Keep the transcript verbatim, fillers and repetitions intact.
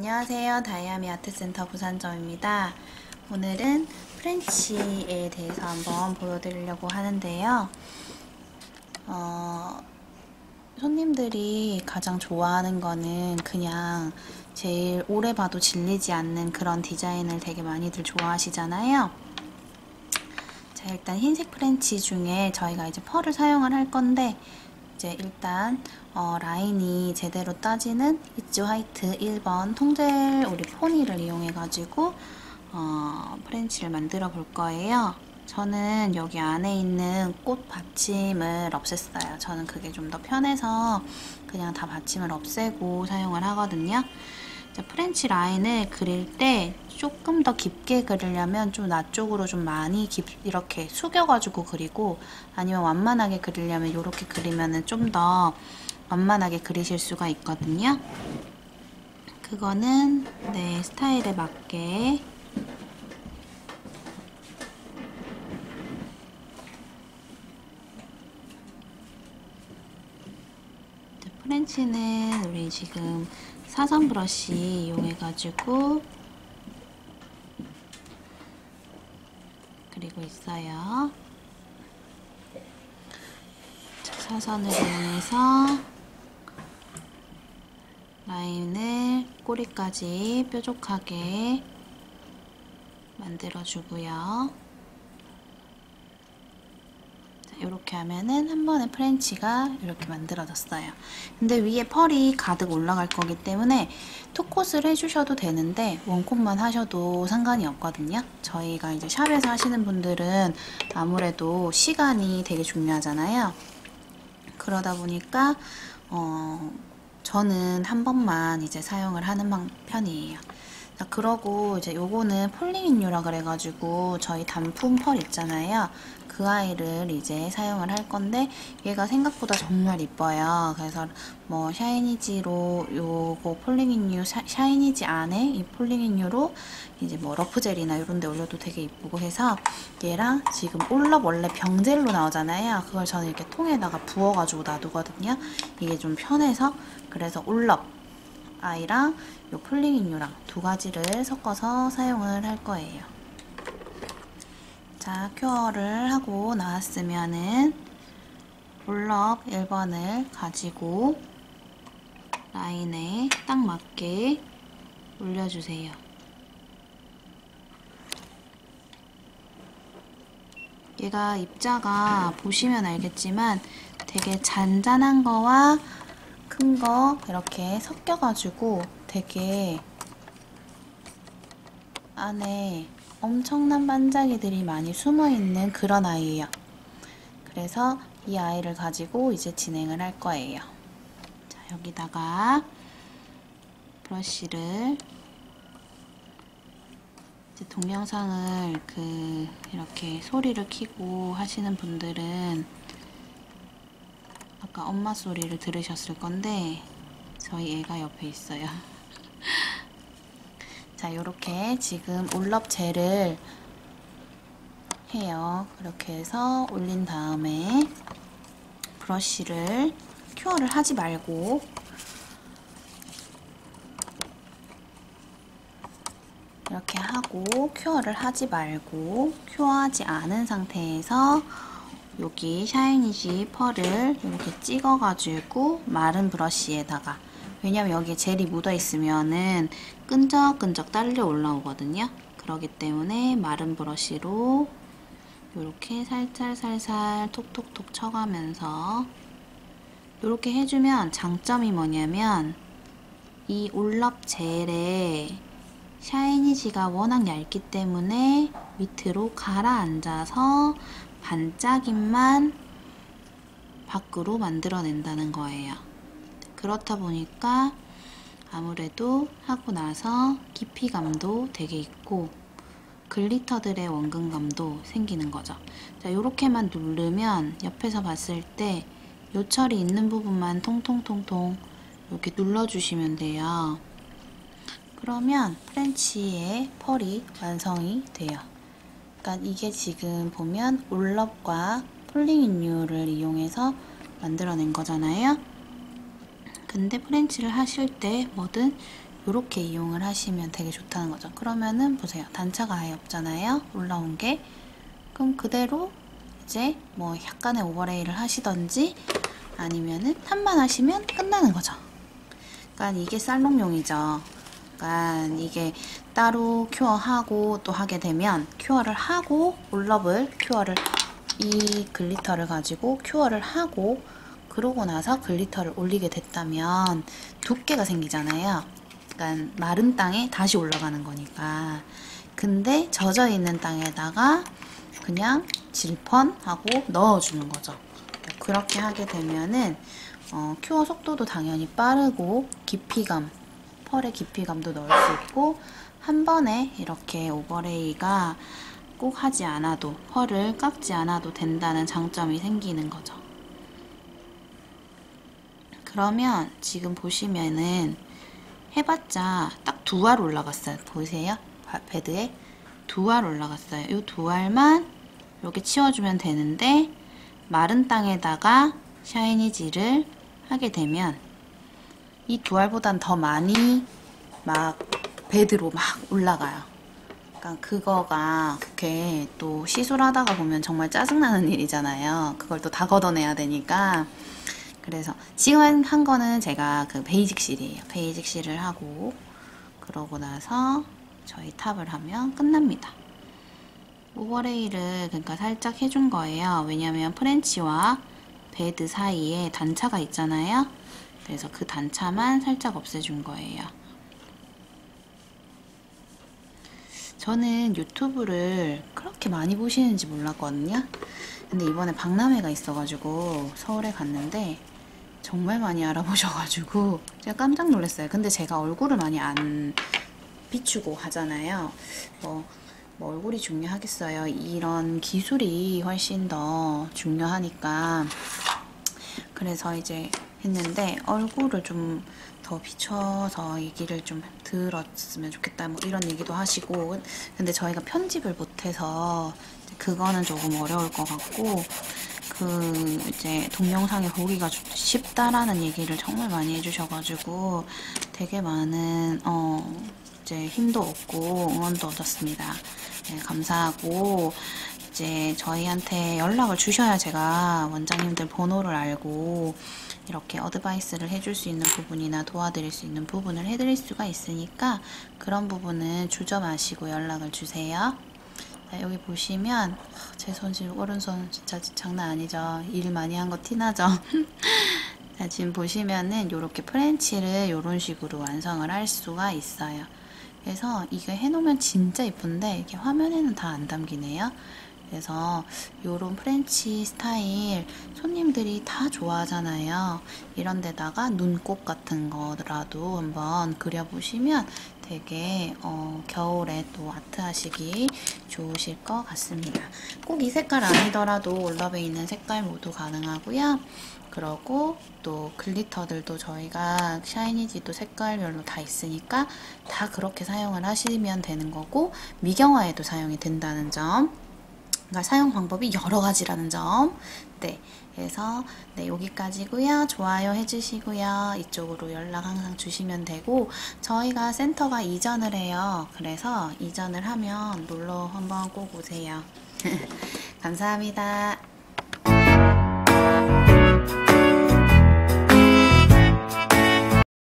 안녕하세요. 다이아미 아트센터 부산점입니다. 오늘은 프렌치에 대해서 한번 보여드리려고 하는데요. 어, 손님들이 가장 좋아하는 거는 그냥 제일 오래 봐도 질리지 않는 그런 디자인을 되게 많이들 좋아하시잖아요. 자, 일단 흰색 프렌치 중에 저희가 이제 펄을 사용을 할 건데, 이제 일단 어, 라인이 제대로 따지는 이지 화이트 일 번 통젤 우리 포니를 이용해 가지고 어, 프렌치를 만들어 볼 거예요. 저는 여기 안에 있는 꽃 받침을 없앴어요. 저는 그게 좀 더 편해서 그냥 다 받침을 없애고 사용을 하거든요. 자, 프렌치 라인을 그릴 때 조금 더 깊게 그리려면 좀 나 쪽으로 좀 많이 깊, 이렇게 숙여가지고 그리고, 아니면 완만하게 그리려면 이렇게 그리면은 좀 더 완만하게 그리실 수가 있거든요. 그거는 내 스타일에 맞게 프렌치는 우리 지금 사선 브러쉬 이용해가지고 그리고 있어요. 자, 사선을 이용해서 라인을 꼬리까지 뾰족하게 만들어주고요. 이렇게 하면은 한 번에 프렌치가 이렇게 만들어졌어요. 근데 위에 펄이 가득 올라갈 거기 때문에 투콧을 해주셔도 되는데 원콧만 하셔도 상관이 없거든요. 저희가 이제 샵에서 하시는 분들은 아무래도 시간이 되게 중요하잖아요. 그러다 보니까 어, 저는 한 번만 이제 사용을 하는 편이에요. 자, 그러고 이제 요거는 폴링인유라 그래가지고 저희 단품 펄 있잖아요. 그 아이를 이제 사용을 할 건데, 얘가 생각보다 정말 이뻐요. 그래서 뭐 샤이니지로 요거 폴링인유, 샤, 샤이니지 안에 이 폴링인유로 이제 뭐 러프젤이나 이런 데 올려도 되게 이쁘고 해서, 얘랑 지금 올럽 원래 병젤로 나오잖아요. 그걸 저는 이렇게 통에다가 부어가지고 놔두거든요. 이게 좀 편해서. 그래서 올럽 아이랑 요 폴링인유랑 두 가지를 섞어서 사용을 할 거예요. 자, 큐어를 하고 나왔으면은 올럽 일 번을 가지고 라인에 딱 맞게 올려주세요. 얘가 입자가 보시면 알겠지만 되게 잔잔한 거와 큰 거 이렇게 섞여가지고 되게 안에 엄청난 반짝이들이 많이 숨어있는 그런 아이예요. 그래서 이 아이를 가지고 이제 진행을 할 거예요. 자, 여기다가 브러쉬를 이제 동영상을 그 이렇게 소리를 켜고 하시는 분들은 아까 엄마 소리를 들으셨을 건데 저희 애가 옆에 있어요. 자, 요렇게 지금 올럽 젤을 해요. 그렇게 해서 올린 다음에 브러쉬를 큐어를 하지 말고 이렇게 하고, 큐어를 하지 말고 큐어하지 않은 상태에서 여기 샤이니지 펄을 이렇게 찍어가지고 마른 브러쉬에다가, 왜냐면 여기에 젤이 묻어있으면은 끈적끈적 딸려 올라오거든요. 그렇기 때문에 마른 브러쉬로 이렇게 살살살살 톡톡톡 쳐가면서 이렇게 해주면 장점이 뭐냐면 이 올럽 젤에 샤이니지가 워낙 얇기 때문에 밑으로 가라앉아서 반짝임만 밖으로 만들어낸다는 거예요. 그렇다 보니까 아무래도 하고 나서 깊이감도 되게 있고 글리터들의 원근감도 생기는 거죠. 자, 요렇게만 누르면 옆에서 봤을 때 요철이 있는 부분만 통통통통 이렇게 눌러주시면 돼요. 그러면 프렌치의 펄이 완성이 돼요. 그러니까 이게 지금 보면 올럽과 폴링인유를 이용해서 만들어낸 거잖아요. 근데 프렌치를 하실 때 뭐든 이렇게 이용을 하시면 되게 좋다는 거죠. 그러면은 보세요. 단차가 아예 없잖아요. 올라온 게. 그럼 그대로 이제 뭐 약간의 오버레이를 하시던지 아니면은 탑만 하시면 끝나는 거죠. 그러니까 이게 살롱용이죠. 그러니까 이게 따로 큐어하고 또 하게 되면 큐어를 하고 올럽을 큐어를 이 글리터를 가지고 큐어를 하고 그러고 나서 글리터를 올리게 됐다면 두께가 생기잖아요. 그러니까 마른 땅에 다시 올라가는 거니까. 근데 젖어 있는 땅에다가 그냥 질펀하고 넣어주는 거죠. 그렇게 하게 되면은 어, 큐어 속도도 당연히 빠르고 깊이감, 펄의 깊이감도 넣을 수 있고 한 번에 이렇게 오버레이가 꼭 하지 않아도 펄을 깎지 않아도 된다는 장점이 생기는 거죠. 그러면 지금 보시면은 해봤자 딱 두 알 올라갔어요. 보이세요? 베드에 두 알 올라갔어요. 이 두 알만 이렇게 치워주면 되는데 마른 땅에다가 샤이니지를 하게 되면 이 두 알보단 더 많이 막 베드로 막 올라가요. 그러니까 그거가 그렇게 또 시술하다가 보면 정말 짜증나는 일이잖아요. 그걸 또 다 걷어내야 되니까. 그래서 지금 한 거는 제가 그 베이직 실이에요. 베이직 실을 하고 그러고 나서 저희 탑을 하면 끝납니다. 오버레이를 그러니까 살짝 해준 거예요. 왜냐면 프렌치와 베드 사이에 단차가 있잖아요. 그래서 그 단차만 살짝 없애준 거예요. 저는 유튜브를 그렇게 많이 보시는지 몰랐거든요. 근데 이번에 박람회가 있어가지고 서울에 갔는데 정말 많이 알아보셔가지고 제가 깜짝 놀랐어요. 근데 제가 얼굴을 많이 안 비추고 하잖아요. 뭐, 뭐 얼굴이 중요하겠어요. 이런 기술이 훨씬 더 중요하니까. 그래서 이제 했는데 얼굴을 좀 더 비춰서 얘기를 좀 들었으면 좋겠다 뭐 이런 얘기도 하시고, 근데 저희가 편집을 못해서 그거는 조금 어려울 것 같고, 그 이제 동영상에 보기가 쉽다라는 얘기를 정말 많이 해주셔가지고 되게 많은 어 이제 힘도 얻고 응원도 얻었습니다. 네, 감사하고 이제 저희한테 연락을 주셔야 제가 원장님들 번호를 알고 이렇게 어드바이스를 해줄 수 있는 부분이나 도와드릴 수 있는 부분을 해드릴 수가 있으니까 그런 부분은 주저 마시고 연락을 주세요. 자, 여기 보시면 제 손 지금 오른손 진짜 장난 아니죠. 일 많이 한 거 티나죠. 자, 지금 보시면은 이렇게 프렌치를 이런 식으로 완성을 할 수가 있어요. 그래서 이게 해놓으면 진짜 이쁜데 이게 화면에는 다 안 담기네요. 그래서 요런 프렌치 스타일 손님들이 다 좋아하잖아요. 이런 데다가 눈꽃 같은 거라도 한번 그려보시면 되게 어, 겨울에 또 아트 하시기 좋으실 것 같습니다. 꼭 이 색깔 아니더라도 올럽에 있는 색깔 모두 가능하고요. 그러고 또 글리터들도 저희가 샤이니지도 색깔별로 다 있으니까 다 그렇게 사용을 하시면 되는 거고, 미경화에도 사용이 된다는 점, 그러니까 사용 방법이 여러 가지라는 점. 네, 그래서 네, 여기까지고요. 좋아요 해주시고요. 이쪽으로 연락 항상 주시면 되고, 저희가 센터가 이전을 해요. 그래서 이전을 하면 놀러 한번 꼭 오세요. 감사합니다.